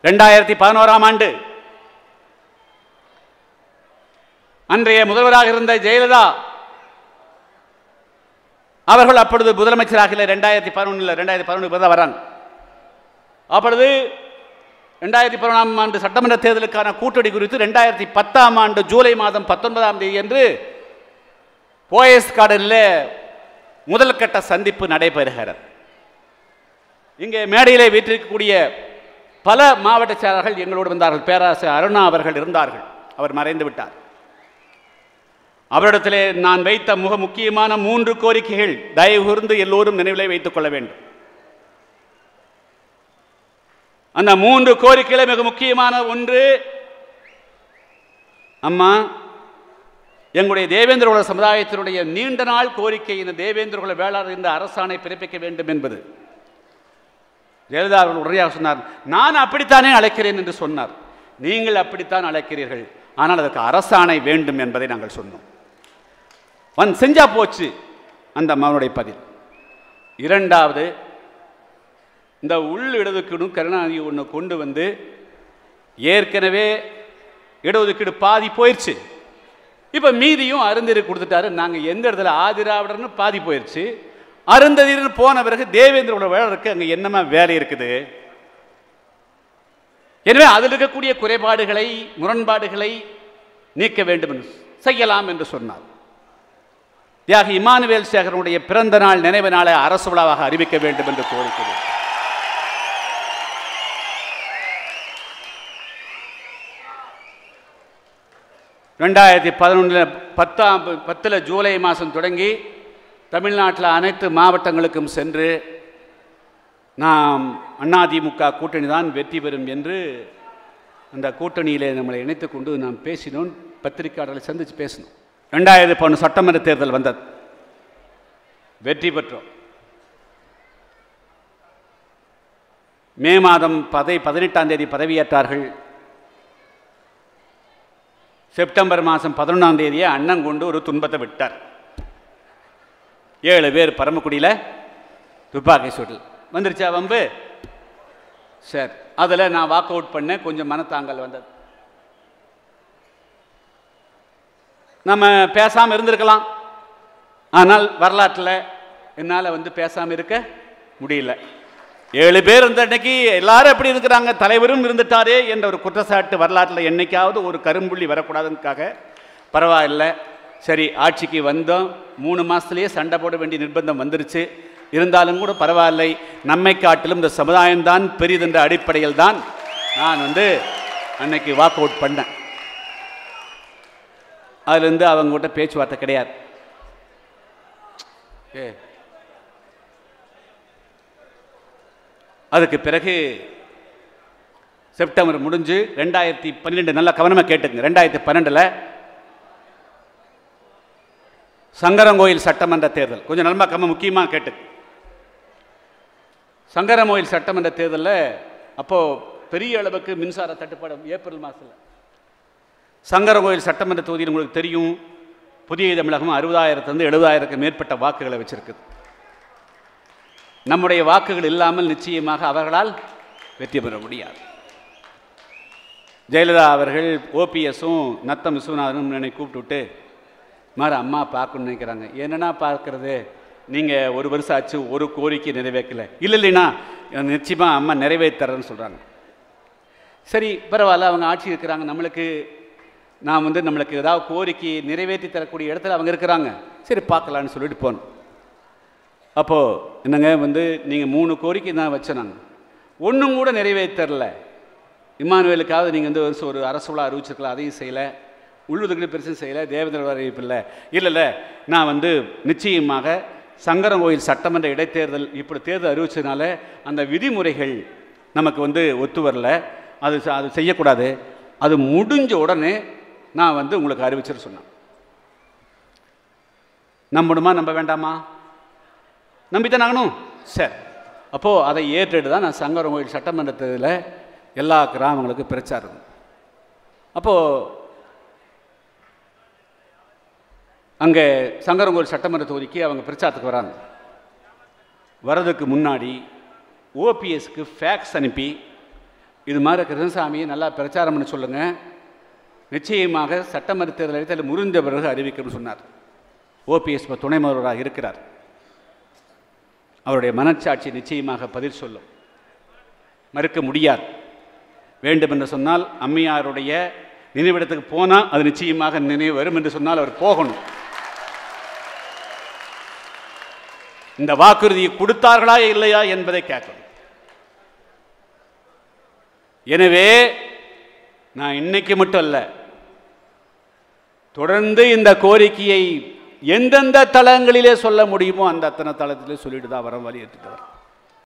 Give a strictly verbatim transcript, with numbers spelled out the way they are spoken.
இரண்டாயிரத்தி பதினோராம் ஆண்டு அன்றைய முதல்வராக இருந்த ஜெயலலிதா அவர்கள் அப்பொழுது முதலமைச்சராக இல்லை, ரெண்டாயிரத்தி பதினொன்றில் ரெண்டாயிரத்தி பதினொன்று தான் வராங்க. அப்பொழுது ரெண்டாயிரத்தி பதினொன்றாம் ஆண்டு சட்டமன்ற தேர்தலுக்கான கூட்டணி குறித்து ரெண்டாயிரத்தி பத்தாம் ஆண்டு ஜூலை மாதம் பத்தொன்பதாம் தேதி என்று போயஸ் கார்டனில் முதல் கட்ட சந்திப்பு நடைபெறுகிறது. இங்கே மேடையிலே வீற்றிருக்கக்கூடிய பல மாவட்ட செயலாளர்கள் எங்களோடு வந்தார்கள். பேராசிரியர் அருணா அவர்கள் இருந்தார்கள், அவர் மறைந்து விட்டார். அவரிடத்திலே நான் வைத்த மிக முக்கியமான மூன்று கோரிக்கைகள் தயவு கூர்ந்து எல்லோரும் நினைவிலே வைத்துக் கொள்ள வேண்டும். அந்த மூன்று கோரிக்கைகளை மிக முக்கியமான ஒன்று, அம்மா எங்களுடைய தேவேந்திர குல சமுதாயத்தினுடைய நீண்ட நாள் கோரிக்கை இந்த தேவேந்திர குல வேளாளர் இந்த அரசாணை பிறப்பிக்க வேண்டும் என்பது. ஜெயலலிதா அவர்கள் உரையாக சொன்னார், நான் அப்படித்தானே அழைக்கிறேன் என்று சொன்னார். நீங்கள் அப்படித்தான் அழைக்கிறீர்கள், ஆனால் அதற்கு அரசாணை வேண்டும் என்பதை நாங்கள் சொன்னோம். வன் செஞ்சா போச்சு அந்த மகனுடைய பதில். இரண்டாவது, இந்த உள் இடஒதுக்கீடு கருணாநிதி ஒன்று கொண்டு வந்து ஏற்கனவே இடஒதுக்கீடு பாதி போயிடுச்சு, இப்போ மீதியும் அருந்ததி கொடுத்துட்டாரு. நாங்கள் எந்த இடத்துல ஆதிராவிடர்னு பாதி போயிடுச்சு, அருந்ததின்னு போன பிறகு தேவேந்திர குல வேளாளருக்கு அங்கே என்னமா வேலை இருக்குது? எனவே அதில் இருக்கக்கூடிய குறைபாடுகளை முரண்பாடுகளை நீக்க வேண்டும் என்று செய்யலாம் என்று சொன்னார். தியாகி இமானுவேல் சேகரனுடைய பிறந்த நாள் நினைவு நாளை அரசு விழாவாக அறிவிக்க வேண்டும் என்று கோரிக்கை. ரெண்டாயிரத்தி பதினொன்றில் பத்தாம் பத்தில் ஜூலை மாதம் தொடங்கி தமிழ்நாட்டில் அனைத்து மாவட்டங்களுக்கும் சென்று நாம் அதிமுக கூட்டணி தான் வெற்றி பெறும் என்று அந்த கூட்டணியிலே நம்மளை இணைத்து கொண்டு நாம் பேசினோம். பத்திரிகையாளர்களை சந்தித்து பேசினோம். ரெண்டாயிரத்தி பதினொன்று சட்டமன்ற தேர்தல் வந்தது, வெற்றி பெற்றோம். மே மாதம் பதை பதினெட்டாம் தேதி பதவியேற்றார்கள். செப்டம்பர் மாதம் பதினொன்றாம் தேதியே அண்ணன் கொண்டு ஒரு துன்பத்தை விட்டார். ஏழு பேர் பரமக்குடியில் துப்பாக்கி சூடு வந்துருச்சா வம்பு. சரி, அதில் நான் வாக் அவுட் பண்ணேன். கொஞ்சம் மனத்தாங்கல் வந்தது. நம்ம பேசாமல் இருந்திருக்கலாம், ஆனால் வரலாற்றில் என்னால் வந்து பேசாமல் இருக்க முடியல. ஏழு பேர் இருந்த அன்னைக்கு எல்லாரும் எப்படி இருக்கிறாங்க, தலைவரும் இருந்துட்டாரே என்ற ஒரு குற்றச்சாட்டு வரலாற்றில் என்னைக்காவது ஒரு கரும்புள்ளி வரக்கூடாதுக்காக பரவாயில்லை. சரி, ஆட்சிக்கு வந்தோம். மூணு மாதத்துலேயே சண்டை போட வேண்டிய நிர்பந்தம் வந்துருச்சு. இருந்தாலும் கூட பரவாயில்லை, நம்மை காட்டிலும் இந்த சமுதாயம்தான் பெரியதென்ற அடிப்படையில் தான் நான் வந்து அன்னைக்கு வாக் அவுட் பண்ணேன். அதுலேருந்து அவங்ககிட்ட பேச்சுவார்த்தை கிடையாது. ஏ அதுக்கு பிறகு செப்டம்பர் முடிஞ்சு ரெண்டாயிரத்தி பன்னிரெண்டு நல்லா கவனமாக கேட்டுங்க. ரெண்டாயிரத்தி பன்னெண்டில் சங்கரங்கோயில் சட்டமன்ற தேர்தல் கொஞ்சம் நல்லா கம்ம முக்கியமாக கேட்டு. சங்கரங்கோயில் சட்டமன்ற தேர்தலில் அப்போது பெரிய அளவுக்கு மின்சார தட்டுப்பாடு ஏப்ரல் மாதத்தில். சங்கரங்கோயில் சட்டமன்ற தொகுதியில் உங்களுக்கு தெரியும், புதிய தமிழகம் அறுபதாயிரத்துலேருந்து எழுபதாயிரத்துக்கு மேற்பட்ட வாக்குகளை வச்சிருக்குது. நம்முடைய வாக்குகள் இல்லாமல் நிச்சயமாக அவர்களால் வெற்றி பெற முடியாது. ஜெயலலிதா அவர்கள் ஓபிஎஸும் நத்தம் விஸ்வநாதனும் என்னை கூப்பிட்டு மாதிரி அம்மா பார்க்கணும்னு நினைக்கிறாங்க. என்னென்னா பார்க்குறது, நீங்கள் ஒரு வருஷம் ஆச்சு ஒரு கோரிக்கை நிறைவேற்றலை. இல்லை இல்லைன்னா நிச்சயமாக அம்மா நிறைவேற்றுறேன்னு சொல்கிறாங்க. சரி பரவாயில்ல, அவங்க ஆட்சி இருக்கிறாங்க, நம்மளுக்கு நான் வந்து நம்மளுக்கு ஏதாவது கோரிக்கை நிறைவேற்றி தரக்கூடிய இடத்துல அவங்க இருக்கிறாங்க, சரி பார்க்கலான்னு சொல்லிட்டு போனோம். அப்போது என்னங்க வந்து நீங்கள் மூணு கோரிக்கை தான் வச்சேனாங்க, ஒன்றும் கூட நிறைவேற்றரல. இமானுவேலுக்காவது நீங்கள் வந்து ஒரு அரசு விழா அறிவிச்சிருக்கலாம், அதையும் செய்யலை. உள்ளுதுக்கு பெருசும் செய்யலை, தேவேந்திர அறிவிப்பு இல்லை. இல்லை இல்லை நான் வந்து நிச்சயமாக சங்கரங்கோயில் சட்டமன்ற இடைத்தேர்தல் இப்படி தேர்தல் அறிவிச்சதுனால அந்த விதிமுறைகள் நமக்கு வந்து ஒத்து வரல, அது அது செய்யக்கூடாது, அது முடிஞ்ச உடனே நான் வந்து உங்களுக்கு அறிவிச்சிட்டு சொன்னேன். நம்பணுமா நம்ப வேண்டாமா? நம்பித்தான் ஆகணும். சரி, அப்போது அதை ஏற்றுட்டு தான் நான் சங்கரங்கோயில் சட்டமன்றத்தில் எல்லா கிராமங்களுக்கும் பிரச்சாரம். அப்போது அங்கே சங்கரங்கோயில் சட்டமன்ற தொகுதிக்கு அவங்க பிரச்சாரத்துக்கு வராங்க. வரதுக்கு முன்னாடி ஓபிஎஸ்க்கு ஃபேக்ஸ் அனுப்பி இது மாதிரி கிருஷ்ணசாமியை நல்லா பிரச்சாரம் பண்ண சொல்லுங்கள், நிச்சயமாக சட்டமன்ற தேர்தல் அடித்து முறிந்த பிறகு அறிவிக்கணும்னு சொன்னார். ஓபிஎஸ் துணை முதல்வராக இருக்கிறார். அவருடைய மனச்சாட்சி நிச்சயமாக பதில் சொல்லும், மறுக்க முடியாது. வேண்டும் என்று சொன்னால் அம்மையாருடைய நினைவிடத்துக்கு போனால் அது நிச்சயமாக நினைவு வரும் என்று சொன்னால் அவர் போகணும். இந்த வாக்குறுதியை கொடுத்தார்களா இல்லையா என்பதை கேட்கணும். எனவே நான் இன்னைக்கு மட்டும் அல்ல, தொடர்ந்து இந்த கோரிக்கையை எந்தெந்த தளங்களிலே சொல்ல முடியுமோ அந்த அத்தனை தளத்திலே சொல்லிட்டு தான் வர வலியுறுத்திட்டு